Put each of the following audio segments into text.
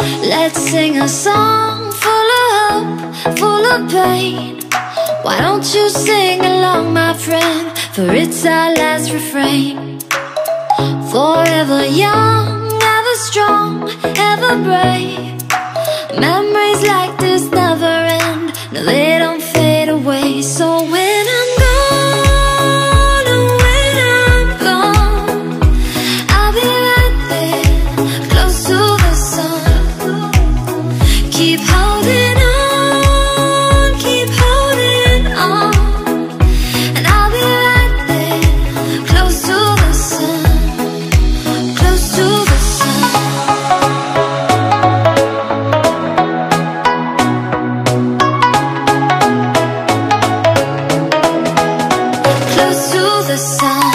Let's sing a song full of hope, full of pain. Why don't you sing along, my friend? For it's our last refrain. Forever young, ever strong, ever brave. Memories like this never end. No, they don't fade away. So when I'm gone, oh, when I'm gone, I'll be right there, close to the sun. Keep holding on, keep holding on, and I'll be right there, close to the sun, close to the sun. Close to the sun.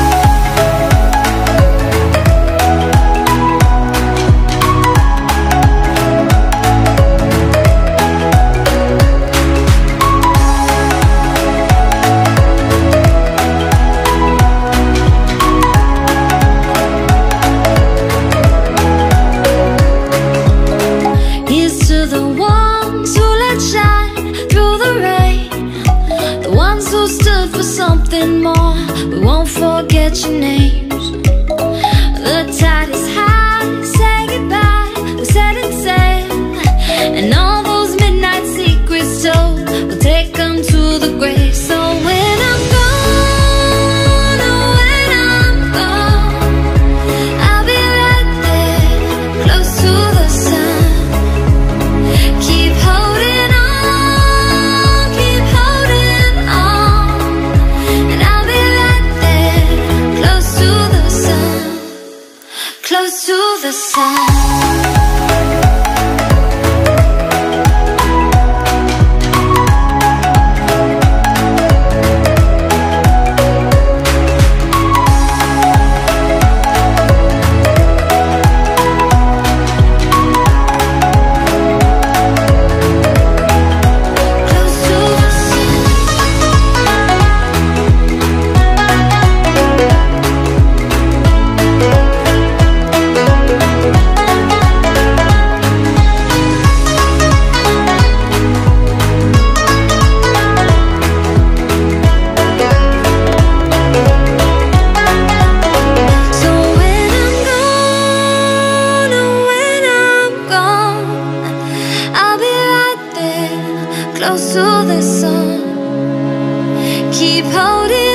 Here's to the ones who let shine through the rain, the ones who stood for something more. We won't forget your names. The tide is high, say goodbye, we're setting sail, and all those midnight secrets told, we'll take them to the grave. So when I'm gone, oh, when I'm gone, I'll be right there, close to the sun. Keep holding on, keep holding on, and I'll be right there, close to the sun, close to the sun. So when I'm gone, oh, when I'm gone, I'll be right there, close to the sun. Keep holding